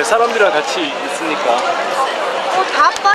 사람들이랑 같이 있으니까. 다 빠.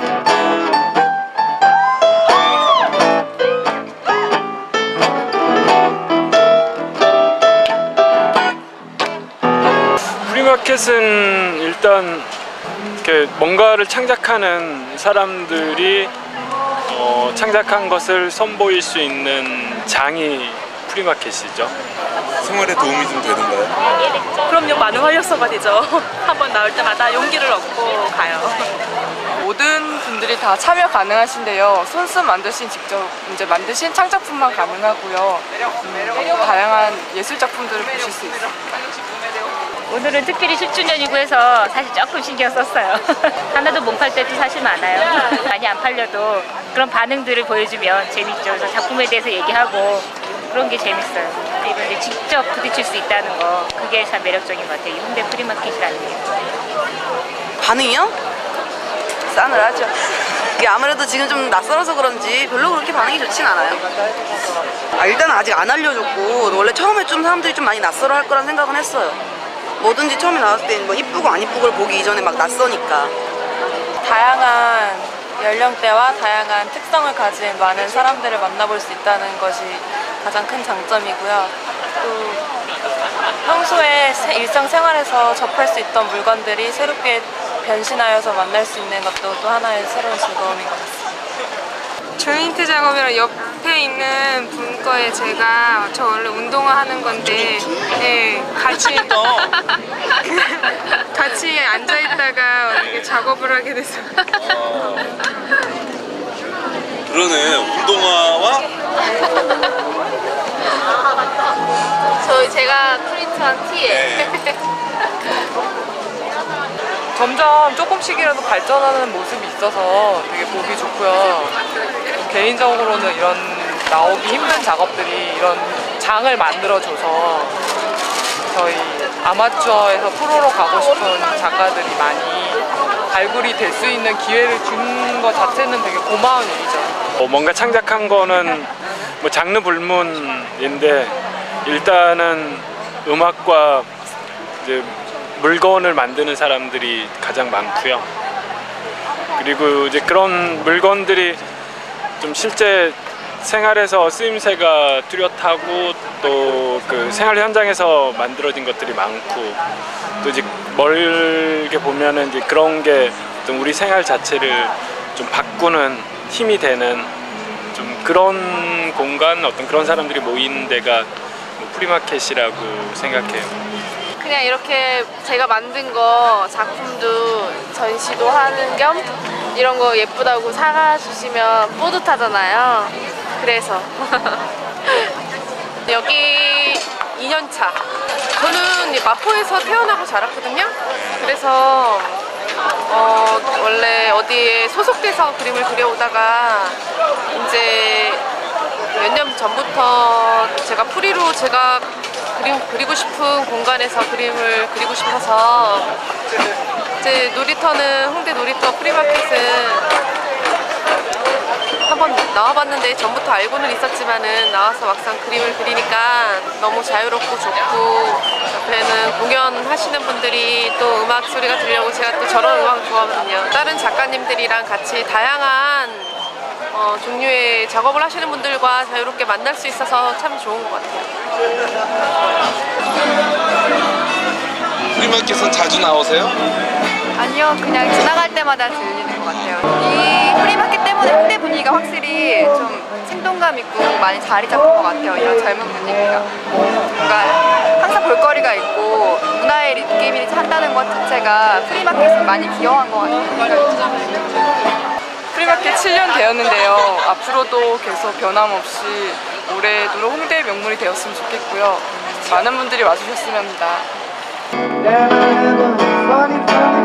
프리마켓은 일단 이렇게 뭔가를 창작하는 사람들이 창작한 것을 선보일 수 있는 장이 프리마켓이죠. 생활에 도움이 좀 되는가요? 그럼요, 많은 활력소가 되죠. 한번 나올 때마다 용기를 얻고 가요. 모든 분들이 다 참여 가능하신데요. 손수 직접 만드신 창작품만 가능하고요. 다양한 예술 작품들을 보실 수 있습니다. 오늘은 특별히 10주년이고 해서 사실 조금 신경 썼어요. 하나도 못 팔 때도 사실 많아요. 많이 안 팔려도 그런 반응들을 보여주면 재밌죠. 그래서 작품에 대해서 얘기하고 그런 게 재밌어요. 이걸 이제 직접 부딪힐 수 있다는 거, 그게 참 매력적인 것 같아요. 이 홍대 프리마켓이라는 게. 반응이요? 싸늘하죠. 이게 아무래도 지금 좀 낯설어서 그런지 별로 그렇게 반응이 좋진 않아요. 일단은 아직 안 알려줬고, 원래 처음에 좀 사람들이 좀 많이 낯설어 할 거란 생각은 했어요. 뭐든지 처음에 나왔을 때 뭐 이쁘고 안 이쁘고를 보기 이전에 막 낯서니까. 다양한 연령대와 다양한 특성을 가진 많은 사람들을 만나볼 수 있다는 것이 가장 큰 장점이고요. 또 평소에 일상생활에서 접할 수 있던 물건들이 새롭게 변신하여서 만날 수 있는 것도 또 하나의 새로운 즐거움인 것 같습니다. 조인트 작업이랑 옆에 있는 분 거에 저 원래 운동화 하는 건데 같이 앉아있다가 이렇게 작업을 하게 돼서 그러네. 운동화와 제가 프린트한 티에 점점 조금씩이라도 발전하는 모습이 있어서 되게 보기 좋고요. 개인적으로는 이런 나오기 힘든 작업들이 이런 장을 만들어줘서 저희 아마추어에서 프로로 가고 싶은 작가들이 많이 발굴이 될 수 있는 기회를 준 것 자체는 되게 고마운 일이죠. 뭔가 창작한 거는 뭐 장르 불문인데 일단은 음악과 이제 물건을 만드는 사람들이 가장 많고요. 그리고 이제 그런 물건들이 좀 실제 생활에서 쓰임새가 뚜렷하고 또 그 생활 현장에서 만들어진 것들이 많고 또 이제 멀게 보면은 이제 그런 게 좀 우리 생활 자체를 좀 바꾸는 힘이 되는 좀 그런 공간, 어떤 그런 사람들이 모이는 데가 뭐 프리마켓이라고 생각해요. 그냥 이렇게 제가 만든 거 작품도 전시도 하는 겸 이런 거 예쁘다고 사가주시면 뿌듯하잖아요. 그래서 여기 2년차. 저는 마포에서 태어나고 자랐거든요. 그래서 원래 어디에 소속돼서 그림을 그려오다가 이제 몇 년 전부터 제가 프리로 제가 그림 그리고 싶은 공간에서 그림을 그리고 싶어서 이제 놀이터는 홍대 놀이터 프리마켓은 한번 나와봤는데 전부터 알고는 있었지만은 나와서 막상 그림을 그리니까 너무 자유롭고 좋고 옆에는 공연하시는 분들이 또 음악 소리가 들려고 제가 또 저런 음악 좋아하거든요. 다른 작가님들이랑 같이 다양한 종류의 작업을 하시는 분들과 자유롭게 만날 수 있어서 참 좋은 것 같아요. 프리마켓은 자주 나오세요? 아니요, 그냥 지나갈 때마다 들리는 것 같아요. 이 프리마켓 때문에 홍대 분위기가 확실히 좀 생동감 있고 많이 자리 잡은 것 같아요. 이런 젊은 분위기가. 뭔가 항상 볼거리가 있고 문화의 느낌이 한다는 것 자체가 프리마켓을 많이 기여한 것 같아요. 프리마켓 7년 되었는데요. 앞으로도 계속 변함없이 오래도록 홍대의 명물이 되었으면 좋겠고요. 많은 분들이 와주셨으면 합니다.